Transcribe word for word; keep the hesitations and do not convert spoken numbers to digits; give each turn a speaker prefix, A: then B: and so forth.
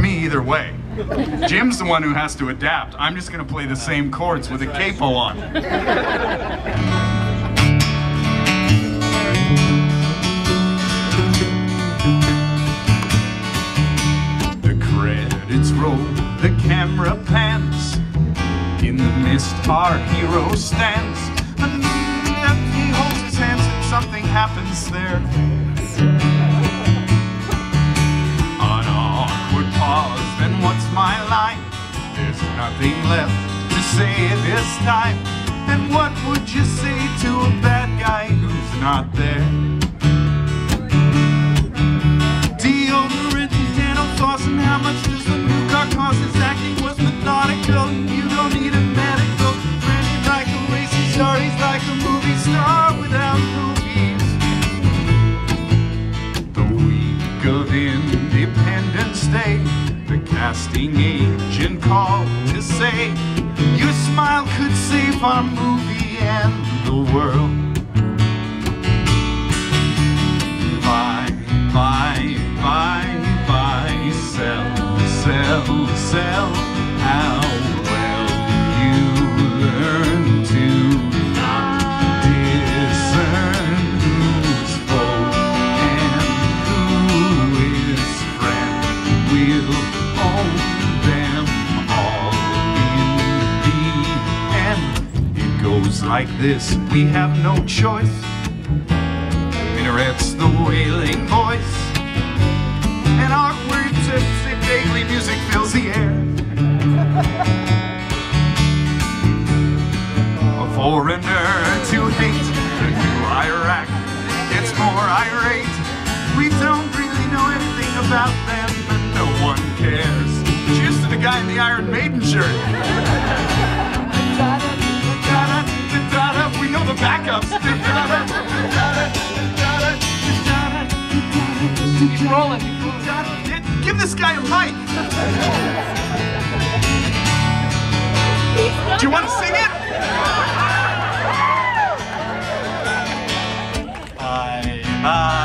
A: me either way. Jim's the one who has to adapt. I'm just gonna play the same chords with a capo on. The credits roll, the camera pans. In the mist our hero stands. And he holds his hands and something happens there. Then what's my line? There's nothing left to say this time. And what would you say to a bad guy who's not there? Deodorant and dental floss, and how much does the new car cost? His acting was methodical, you don't need a medical. Branding like a racing star, he's like a movie star without movies. The week of Independence Day, the casting agent called to say your smile could save our movie and the world. Buy, buy, buy, buy, sell, sell, sell. How well you learn to not discern who's foe and who is friend. We'll own them all in the end. It goes like this, we have no choice. Minarets, the wailing voice, and awkward tipsy vaguely music fills the air. A foreigner to hate, the new Iraq gets more irate. We don't really know anything about them, and no one cares. Cheers to the guy in the Iron Maiden shirt. We know the backups.
B: Keep rolling.
A: Give this guy a mic. Do you want to sing it? Bye, bye.